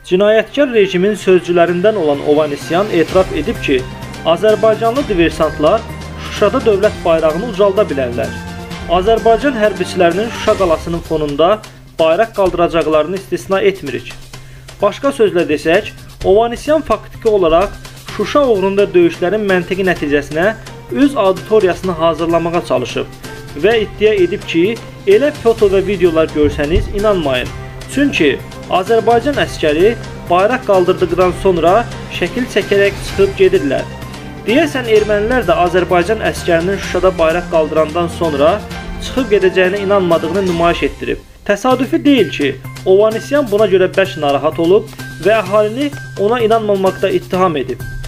Cinayətkar rejimin sözcülərindən olan Ovanesyan etiraf edib ki, Azərbaycanlı diversantlar Şuşada dövlət bayrağını ucalda bilərlər. Azərbaycan hərbiçilərinin Şuşa qalasının fonunda bayraq qaldıracaqlarını istisna etmirik. Başqa sözlə desək, Ovanesyan faktiki olaraq Şuşa uğrunda döyüşlərin məntiqi nəticəsinə öz auditoriyasını hazırlamağa çalışıb və iddia edib ki, elə foto və videolar görsəniz inanmayın. Çünki Azərbaycan əskəri bayraq qaldırdıqdan sonra şəkil çəkərək çıxıb gedirlər. Deyəsən, ermənilər də Azərbaycan əskərinin Şuşada bayraq qaldırandan sonra çıxıb gedəcəyinə inanmadığını nümayiş etdirib. Təsadüfi deyil ki, Ovanesyan buna görə bərk narahat olub və əhalini ona inanmamaqda ittiham edib.